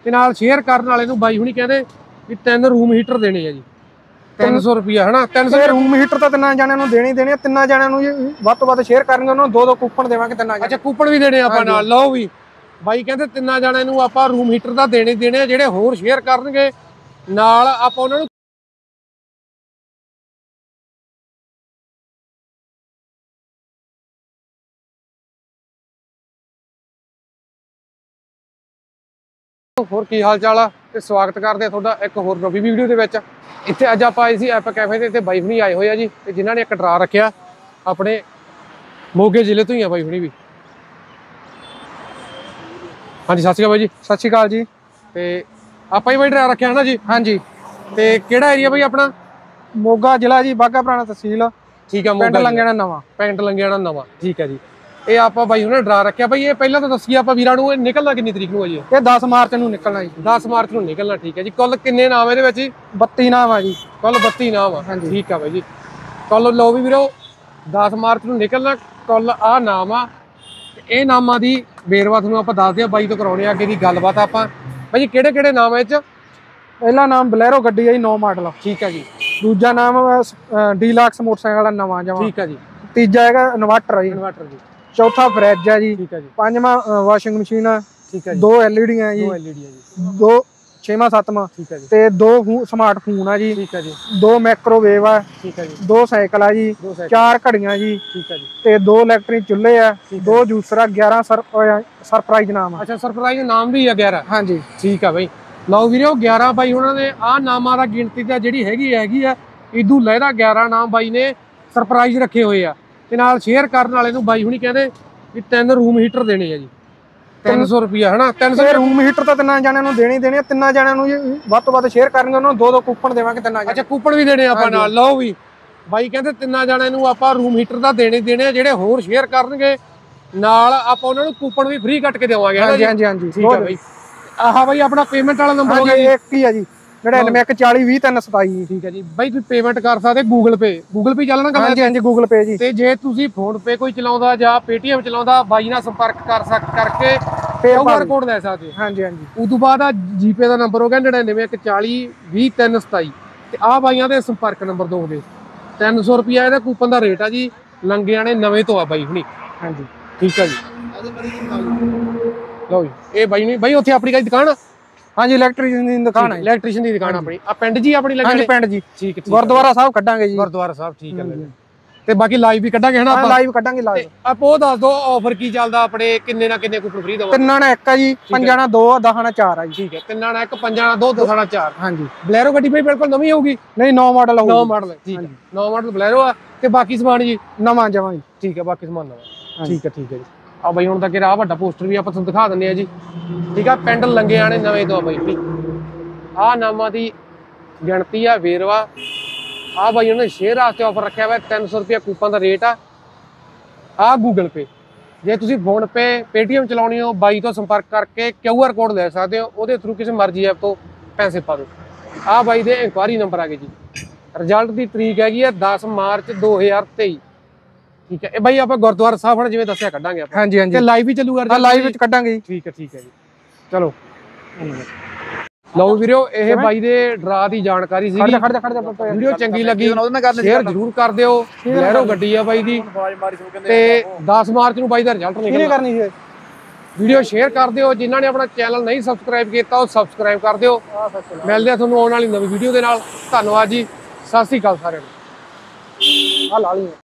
ਤੇ ਨਾਲ ਸ਼ੇਅਰ ਕਰਨ ਵਾਲੇ ਨੂੰ ਬਾਈ ਹੁਣੀ ਕਹਿੰਦੇ ਵੀ 3 ਰੂਮ ਹੀਟਰ ਦੇਣੇ ਆ ਜੀ 300 ਰੁਪਿਆ ਹਨਾ 300 ਰੂਮ ਹੀਟਰ ਤਾਂ 3 ਜਣਿਆਂ ਨੂੰ ਦੇਣੇ ਹੀ ਦੇਣੇ, 3 ਜਣਿਆਂ ਨੂੰ ਵੱਧ ਤੋਂ ਵੱਧ ਸ਼ੇਅਰ ਕਰਨਗੇ ਉਹਨਾਂ ਨੂੰ 2-2 ਕੂਪਨ ਦੇਵਾਂਗੇ 3 ਜਣਿਆਂ। ਅੱਛਾ ਕੂਪਨ ਵੀ ਦੇਣੇ ਆਪਾਂ ਨਾਲ, ਲਓ ਵੀ ਬਾਈ ਕਹਿੰਦੇ 3 ਜਣਿਆਂ ਨੂੰ ਆਪਾਂ ਰੂਮ ਹੀਟਰ ਦਾ ਦੇਣੇ ਆ, ਜਿਹੜੇ ਹੋਰ ਸ਼ੇਅਰ ਕਰਨਗੇ ਨਾਲ ਆਪਾਂ ਉਹਨਾਂ ਨੂੰ ਹੋਰ ਕੀ ਹਾਲ ਚਾਲ ਆ ਤੇ ਸਵਾਗਤ ਕਰਦੇ ਆ ਤੁਹਾਡਾ ਇੱਕ ਹੋਰ ਨਵੀਂ ਵੀਡੀਓ ਦੇ ਵਿੱਚ। ਇੱਥੇ ਅੱਜ ਆਪਾਂ ਆਏ ਸੀ ਐਪ ਕੈਫੇ ਤੇ, ਬਾਈ ਹੁਣੀ ਆਏ ਹੋਏ ਆ ਜੀ ਤੇ ਜਿਨ੍ਹਾਂ ਨੇ ਇੱਕ ਡਰਾ ਰੱਖਿਆ ਆਪਣੇ ਮੋਗੇ ਜ਼ਿਲ੍ਹੇ ਤੋਂ ਹੀ ਆ ਬਾਈ ਹੁਣੀ ਵੀ। ਹਾਂਜੀ ਸਤਿ ਸ਼੍ਰੀ ਅਕਾਲ ਬਾਈ ਜੀ। ਸਤਿ ਸ਼੍ਰੀ ਅਕਾਲ ਜੀ। ਤੇ ਆਪਾਂ ਹੀ ਬਾਈ ਡਰਾ ਰੱਖਿਆ ਹਨਾ ਜੀ? ਹਾਂਜੀ। ਤੇ ਕਿਹੜਾ ਏਰੀਆ ਬਾਈ ਆਪਣਾ? ਮੋਗਾ ਜ਼ਿਲ੍ਹਾ ਜੀ, ਬਾਘਾ ਪੁਰਾਣਾ ਤਹਿਸੀਲ। ਠੀਕ ਆ, ਪਿੰਡ ਲੰਗਿਆਣਾ ਨਵਾਂ। ਪਿੰਡ ਲੰਗਿਆਣਾ ਨਵਾਂ, ਠੀਕ ਹੈ ਜੀ। ਇਹ ਆਪਾਂ ਬਾਈ ਹੁਣੇ ਡਰਾ ਰੱਖਿਆ ਬਾਈ। ਇਹ ਪਹਿਲਾਂ ਤਾਂ ਦੱਸੀਏ ਆਪਾਂ ਵੀਰਾਂ ਨੂੰ, ਇਹ ਨਿਕਲਣਾ ਕਿੰਨੀ ਤਰੀਕ ਨੂੰ ਆ ਜੀ? ਇਹ 10 ਮਾਰਚ ਨੂੰ ਨਿਕਲਣਾ ਜੀ। 10 ਮਾਰਚ ਨੂੰ ਨਿਕਲਣਾ, ਠੀਕ ਹੈ ਜੀ। ਕੁੱਲ ਕਿੰਨੇ ਨਾਮ ਇਹਦੇ ਵਿੱਚ ਜੀ? 32 ਨਾਮ ਆ ਜੀ। ਕੁੱਲ 32 ਨਾਮ ਆ। ਹਾਂਜੀ ਠੀਕ ਆ ਬਾਈ ਜੀ। ਕੁੱਲ ਲਓ ਵੀ ਵੀਰੋ 10 ਮਾਰਚ ਨੂੰ ਨਿਕਲਣਾ ਕੁੱਲ ਆ ਨਾਮ ਆ। ਇਹ ਨਾਮਾਂ ਦੀ ਵੇਰਵਾ ਤੁਹਾਨੂੰ ਆਪਾਂ ਦੱਸਦੇ ਆ, ਬਾਈ ਤੋਂ ਕਰਾਉਣੇ ਆ ਅੱਗੇ ਦੀ ਗੱਲਬਾਤ ਆਪਾਂ। ਬਾਈ ਜੀ ਕਿਹੜੇ ਕਿਹੜੇ ਨਾਮ ਆ ਇਹ ਚ? ਪਹਿਲਾ ਨਾਮ ਬਲੈਰੋ ਗੱਡੀ ਆ ਜੀ, 9 ਮਾਡਲ। ਠੀਕ ਹੈ ਜੀ। ਦੂਜਾ ਨਾਮ ਡੀਲਕਸ ਮੋਟਰਸਾਈਕਲ ਦਾ ਨਵਾਂ ਜਮਾ। ਠੀਕ ਹੈ ਜੀ। ਤੀਜਾ ਹੈਗਾ ਇਨਵਰਟਰ ਜੀ। ਇਨਵਰਟਰ ਜੀ। ਚੌਥਾ ਫਰਿੱਜ ਆ ਜੀ। ਠੀਕ ਹੈ ਜੀ। ਪੰਜਵਾਂ ਵਾਸ਼ਿੰਗ ਮਸ਼ੀਨ ਆ। ਠੀਕ ਹੈ ਜੀ। 2 LED ਆ ਜੀ। 2 LED ਆ ਜੀ। 2 ਛੇਵਾਂ ਸੱਤਵਾਂ। ਠੀਕ ਹੈ ਜੀ। ਤੇ 2 ਸਮਾਰਟ ਫੋਨ ਆ ਜੀ। ਠੀਕ ਹੈ ਜੀ। 2 ਮਾਈਕ੍ਰੋਵੇਵ ਆ। ਠੀਕ ਹੈ ਜੀ। 2 ਸਾਈਕਲ ਆ ਜੀ। 4 ਘੜੀਆਂ ਜੀ। ਠੀਕ ਹੈ ਜੀ। ਤੇ 2 ਇਲੈਕਟ੍ਰਿਕ ਚੁੱਲ੍ਹੇ ਆ। 2 ਜੂਸਰ ਆ। 11 ਸਰਪ੍ਰਾਈਜ਼ ਨਾਮ ਆ। ਅੱਛਾ ਸਰਪ੍ਰਾਈਜ਼ ਨਾਮ ਵੀ ਆ 11? ਹਾਂਜੀ ਠੀਕ ਆ ਬਾਈ। ਲਓ ਵੀਰੋ 11 ਬਾਈ ਉਹਨਾਂ ਨੇ ਆਹ ਨਾਮਾਂ ਦਾ ਗਿਣਤੀ ਦਾ ਜਿਹੜੀ ਹੈਗੀ ਆ ਇਦੂ ਲਹਿਰਾ 11 ਨਾਮ ਬਾਈ ਨੇ ਸਰਪ੍ਰਾਈਜ਼ ਰੱਖੇ ਹੋਏ ਆ। ਤੇ ਨਾਲ ਸ਼ੇਅਰ ਕਰਨ ਵਾਲੇ ਨੂੰ ਬਾਈ ਹੁਣੀ ਕਹਿੰਦੇ ਵੀ 3 ਰੂਮ ਹੀਟਰ ਦੇਣੇ ਆ ਜੀ 300 ਰੁਪਿਆ ਹਨਾ 300 ਰੂਮ ਹੀਟਰ ਤਾਂ 3 ਜਣਿਆਂ ਨੂੰ ਦੇਣੇ ਹੀ ਦੇਣੇ, 3 ਜਣਿਆਂ ਨੂੰ ਵੱਧ ਤੋਂ ਵੱਧ ਸ਼ੇਅਰ ਕਰਨਗੇ ਉਹਨਾਂ ਨੂੰ 2-2 ਕੂਪਨ ਦੇਵਾਂਗੇ 3 ਜਣਿਆਂ। ਅੱਛਾ ਕੂਪਨ ਵੀ ਦੇਣੇ ਆਪਾਂ ਨਾਲ, ਲਓ ਵੀ ਬਾਈ ਕਹਿੰਦੇ 3 ਜਣਿਆਂ ਨੂੰ ਆਪਾਂ ਰੂਮ ਹੀਟਰ ਦਾ ਦੇਣੇ ਆ, ਜਿਹੜੇ ਹੋਰ ਸ਼ੇਅਰ ਕਰਨਗੇ ਨਾਲ ਆਪਾਂ ਉਹਨਾਂ ਨੂੰ ਕੂਪਨ ਵੀ ਫ੍ਰੀ ਕੱਟ ਕੇ ਦੇਵਾਂਗੇ। ਹਾਂਜੀ ਹਾਂਜੀ ਹਾਂਜੀ। ਠੀਕ ਆ ਬਾਈ। ਆਹ ਬਾਈ ਆਪਣਾ ਪੇਮੈਂਟ ਵਾਲਾ ਨੰਬਰ ਹੋ ਗਿਆ ਜੀ? ਇੱਕ ਹੀ ਆ ਜੀ, 9914020327। ਠੀਕ ਹੈ ਜੀ ਬਾਈ। ਤੁਸੀਂ ਪੇਮੈਂਟ ਕਰ ਸਕਦੇ ਗੂਗਲ ਪੇ ਚੱਲਣਾ ਕੰਮ? ਹਾਂਜੀ ਹਾਂਜੀ ਗੂਗਲ ਪੇ ਜੀ। ਤੇ ਜੇ ਤੁਸੀਂ ਫੋਨ ਪੇ ਕੋਈ ਚਲਾਉਂਦਾ ਜਾਂ ਪੇਟੀਐਮ ਚਲਾਉਂਦਾ, ਬਾਈ ਨਾਲ ਸੰਪਰਕ ਕਰਕੇ QR ਕੋਡ ਲੈ ਸਕਦੇ ਹੋ। ਹਾਂਜੀ ਹਾਂਜੀ। ਉਸ ਤੋਂ ਬਾਅਦ ਆ ਜੀਪੇ ਦਾ ਨੰਬਰ ਹੋ ਗਿਆ 9914020327 ਤੇ ਆਹ ਬਾਈਆਂ ਦੇ ਸੰਪਰਕ ਨੰਬਰ ਦੋਗੇ। 300 ਰੁਪਿਆ ਇਹਦਾ ਕੂਪਨ ਦਾ ਰੇਟ ਆ ਜੀ। ਲੰਗਿਆਣੇ ਨਵੇਂ ਤੋਂ ਆ ਬਾਈ ਹੁਣੀ। ਹਾਂਜੀ ਠੀਕ ਆ ਜੀ। ਲਓ ਜੀ ਇਹ ਬਾਈ ਨਹੀਂ ਬਾਈ ਉੱਥੇ ਆਪਣੀ ਕੋਈ ਦੁਕਾਨ ਆ? ਹਾਂਜੀ ਇਲੈਕਟ੍ਰੀਸ਼ੀਅਨ ਦੀ ਦੁਕਾਨ ਹੈ। ਇਲੈਕਟ੍ਰੀਸ਼ੀਅਨ ਦੀ ਦੁਕਾਨ ਆਪਣੀ ਆ ਪਿੰਡ ਜੀ ਆਪਣੀ ਲੱਗੀ? ਹਾਂਜੀ ਪਿੰਡ ਜੀ। ਠੀਕ ਗੁਰਦੁਆਰਾ ਸਾਹਿਬ ਕੱਢਾਂਗੇ ਜੀ। ਗੁਰਦੁਆਰਾ ਸਾਹਿਬ, ਠੀਕ ਹੈ। ਤੇ ਬਾਕੀ ਲਾਈਵ ਵੀ ਕੱਢਾਂਗੇ ਹਨਾ ਆਪਾਂ? ਲਾਈਵ ਕੱਢਾਂਗੇ ਲਾਈਵ। ਆਪਾਂ ਉਹ ਦੱਸ ਦੋ ਆਫਰ ਕੀ ਚੱਲਦਾ ਆਪਣੇ, ਕਿੰਨੇ ਨਾ ਕਿੰਨੇ ਕੂਪਨ ਫ੍ਰੀ ਦਵਾਂਗੇ? 3 ਨਾਲ 1 ਆ ਜੀ, 5 ਨਾਲ 2 ਆ, 10 ਨਾਲ 4 ਆ ਜੀ। ਠੀਕ ਹੈ 3 ਨਾਲ 1, 5 ਨਾਲ 2, 10 ਨਾਲ 4। ਹਾਂਜੀ। ਬਲੈਰੋ ਗੱਡੀ ਬਈ ਬਿਲਕੁਲ ਨਵੀਂ ਹੋਊਗੀ? ਨਹੀਂ 9 ਮਾਡਲ ਹੋਊਗੀ। 9 ਮਾਡਲ ਠੀਕ ਹੈ। 9 ਮਾਡਲ ਬਲੈਰੋ ਆ ਤੇ ਬਾਕੀ ਸਮਾਨ ਜੀ ਨਵਾਂ ਜਮਾਂ ਜੀ। ਠੀਕ ਹੈ, ਬਾਕੀ ਸਮਾਨ ਨਵਾਂ। ਠੀਕ ਹੈ ਜੀ। ਆ ਬਾਈ ਹੁਣ ਤੱਕ ਆਹ ਵੱਡਾ ਪੋਸਟਰ ਵੀ ਆਪਾਂ ਤੁਹਾਨੂੰ ਦਿਖਾ ਦਿੰਦੇ ਆ ਜੀ। ਠੀਕ ਆ ਪਿੰਡ ਲੰਗਿਆਣੇ ਨਵੇਂ ਤੋਂ ਆ ਬਾਈ। ਆਹ ਨਾਮਾਂ ਦੀ ਗਿਣਤੀ ਆ, ਵੇਰਵਾ ਆ ਬਾਈ ਉਹਨੇ ਸ਼ੇਅਰ ਵਾਸਤੇ ਆਫਰ ਰੱਖਿਆ ਹੋਇਆ। 300 ਰੁਪਿਆ ਕੂਪਨ ਦਾ ਰੇਟ ਆ। ਆਹ ਗੂਗਲ ਪੇ, ਜੇ ਤੁਸੀਂ ਫੋਨ ਪੇ ਪੇਟੀਐਮ ਚਲਾਉਣੀ ਹੋ ਬਾਈ ਤੋਂ ਸੰਪਰਕ ਕਰਕੇ QR ਕੋਡ ਲੈ ਸਕਦੇ ਹੋ, ਉਹਦੇ ਥਰੂ ਕਿਸੇ ਮਰਜ਼ੀ ਐਪ ਤੋਂ ਪੈਸੇ ਪਾ ਦਿਓ। ਆਹ ਬਾਈ ਦੇ ਇਨਕੁਆਰੀ ਨੰਬਰ ਆ ਗਏ ਜੀ। ਰਿਜ਼ਲਟ ਦੀ ਤਰੀਕ ਹੈਗੀ ਆ 10 ਮਾਰਚ 2023। ਠੀਕ ਹੈ। ਇਹ ਬਾਈ ਆਪਾਂ ਗੁਰਦੁਆਰਾ ਸਾਹਿਬ ਹੁਣ ਜਿਵੇਂ ਦੱਸਿਆ ਕੱਢਾਂਗੇ ਆਪਾਂ। ਹਾਂਜੀ ਹਾਂਜੀ। ਤੇ ਲਾਈਵ ਵੀ ਚੱਲੂਗਾ? ਹਾਂ ਲਾਈਵ ਵਿੱਚ ਕੱਢਾਂਗੇ ਜੀ। ਠੀਕ ਹੈ ਜੀ। ਚਲੋ ਲਓ ਵੀਰੋ ਇਹ ਬਾਈ ਦੇ ਡਰਾ ਦੀ ਜਾਣਕਾਰੀ ਸੀ। ਵੀਡੀਓ ਚੰਗੀ ਲੱਗੀ ਸ਼ੇਅਰ ਜ਼ਰੂਰ ਕਰ ਦਿਓ। ਬਲੈਰੋ ਗੱਡੀ ਆ ਬਾਈ ਦੀ ਤੇ 10 ਮਾਰਚ ਨੂੰ ਬਾਈ ਦਾ ਰਿਜ਼ਲਟ ਨਿਕਲਣਾ। ਵੀਡੀਓ ਸ਼ੇਅਰ ਕਰ ਦਿਓ। ਜਿਨ੍ਹਾਂ ਨੇ ਆਪਣਾ ਚੈਨਲ ਨਹੀਂ ਸਬਸਕ੍ਰਾਈਬ ਕੀਤਾ ਉਹ ਸਬਸਕ੍ਰਾਈਬ ਕਰ ਦਿਓ। ਮਿਲਦੇ ਆ ਤੁਹਾਨੂੰ ਆਉਣ ਵਾਲੀ ਨਵੀਂ ਵੀਡੀਓ ਦੇ ਨਾਲ। ਧੰਨਵਾਦ ਜੀ। ਸਤਿ ਸ੍ਰੀ ਅਕਾਲ ਸਾਰਿਆਂ ਨੂੰ। ਆ ਲਾ ਲਈ।